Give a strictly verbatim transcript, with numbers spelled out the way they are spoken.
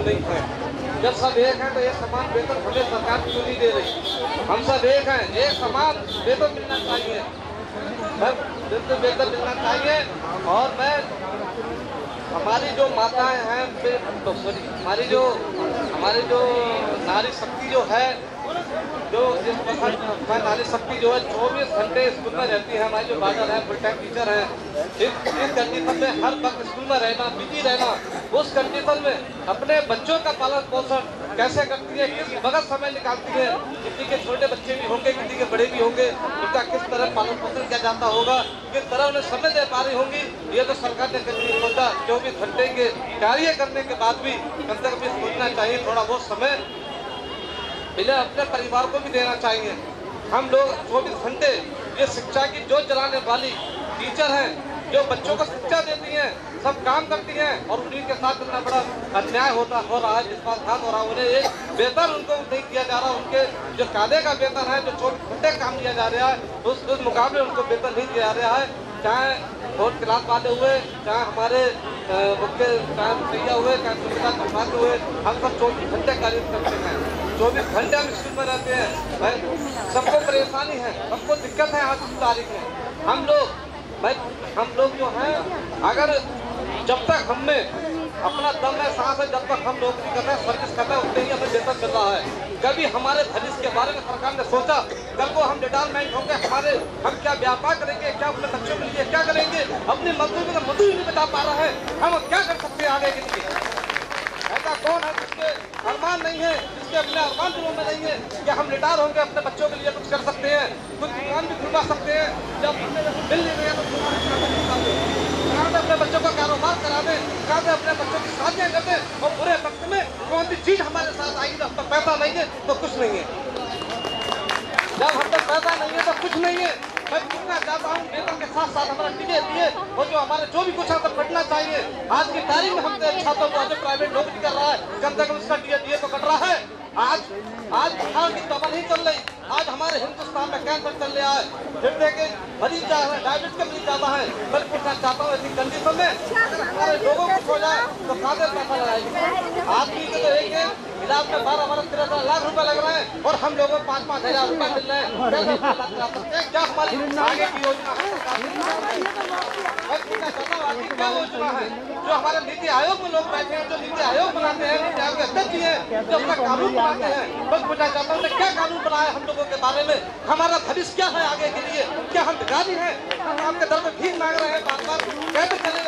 नहीं है। जब सब एक हैं तो एक समान वेतन हमें सरकार क्यों नहीं दे रही? हम सब एक हैं, एक समान वेतन मिलना चाहिए, सब वेतन मिलना चाहिए। और मैं हमारी जो माताएं हैं, तो सॉरी हमारी जो हमारी जो नारी शक्ति जो है, जो जिस प्रकार नारी शक्ति जो है चौबीस घंटे स्कूल में रहती है, हमारी जो बादल है फुल टाइम टीचर है, इस इस कंडीशन में हर वक्त स्कूल में रहना, बिजी रहना, उस कंडीशन में अपने बच्चों का पालन पोषण कैसे करती है, किस वक्त समय निकालती है, किसी के छोटे बच्चे भी होंगे, किसी के बड़े भी होंगे, उनका किस तरह पालन पोषण किया जाता होगा, किस तरह उन्हें समय दे पा रही होंगी, ये तो सरकार ने कभी नहीं सोचा। चौबीस घंटे के कार्य करने के बाद भी कम से कम सोचना चाहिए, थोड़ा बहुत समय इन्हें अपने परिवार को भी देना चाहिए। हम लोग चौबीस घंटे ये शिक्षा की जोत जलाने वाली टीचर हैं, जो बच्चों को शिक्षा देती हैं, सब काम करती हैं, और उन्हीं के साथ इतना बड़ा अन्याय होता हो रहा है, विश्वासघात हो रहा है। उन्हें एक वेतन उनको नहीं दिया जा रहा, उनके जो कायदे का वेतन है, जो चौबीस घंटे काम दिया जा रहा है, उस, उस मुकाबले उनको वेतन नहीं दिया जा रहा है। चाहे फोर्थ क्लास वाले हुए, चाहे हमारे मुख्य चाहे भैया हुए, चाहे सुविधा संभालते हुए, हम सब चौबीस घंटे कार्य करते हैं, चौबीस घंटे हम स्कूल में रहते हैं। भाई सबको परेशानी है, सबको दिक्कत है। आज की तारीख में हम लोग भाई हम लोग जो हैं, अगर जब तक हमें अपना दम है, सांस है, जब तक हम नौकरी कर रहे हैं, सर्विस कर रहे हैं, उतने ही हमें वेतन मिल रहा है। कभी हमारे भविष्य के बारे में सरकार ने सोचा? कल को हम रिटायरमेंट होंगे, हमारे हम क्या व्यापार करेंगे, क्या अपने बच्चों के लिए क्या करेंगे? अपनी मजदूरी में मजदूरी नहीं बता पा रहे हैं, हम क्या कर सकते हैं आगे के लिए? ऐसा कौन है जिसके अरमान नहीं है, जिसके अपने अरमान दिलों में नहीं है कि हम रिटायर होंगे, अपने बच्चों के लिए कुछ कर सकते हैं, कुछ दुकान भी खुलवा सकते हैं। जब मिल नहीं रहे तो अपने बच्चों का कारोबार करा दें, कहा अपने बच्चों की शादियां कर दें, और पूरे वक्त में कौन सी चीज हमारे साथ आएगी? जब तक पैसा नहीं है तो कुछ नहीं है, जब हम तक पैसा नहीं है तो कुछ नहीं है। मैं पूछना चाहता हूँ, वेतन के साथ साथ हमारा टिके दिए और जो हमारे जो भी कुछ है सब कटना चाहिए। आज की तारीख में हम छात्रों को जो प्राइवेट नौकरी कर रहा है, कम से कम उसका टीए टीए तो कट रहा है। आज आज बिहार की दवा नहीं चल रही, आज हमारे हिंदुस्तान में कैंसर चल रहा है, हृदय के मरीज जा रहे हैं, डायबिटीज के मरीज ज्यादा है। मैं पूछना चाहता हूँ, ऐसी कंडीशन में हमारे लोगों को हो जाए तो काफी पैसा लगाएगी। आदमी के तो एक इलाज में बारह बारह तेरह लाख रुपए लग रहे हैं, और हम लोगों को पाँच पाँच हजार रुपए मिल रहे हैं। क्या हमारी आगे की योजना है? मैं पूछना चाहता हूँ, आगे क्या योजना है? जो हमारे नीति आयोग में लोग बैठे हैं, जो नीति आयोग बनाते हैं, नीति आयोग के अध्यक्ष हैं, जो अपना कानून बनाते हैं, बस पूछना चाहता हूँ क्या कानून बनाया हम लोगों के बारे में? हमारा भविष्य क्या है आगे के लिए? क्या हम भिखारी हैं? हम आपके दर में भीख मांग रहे हैं बार बार? कैसे चले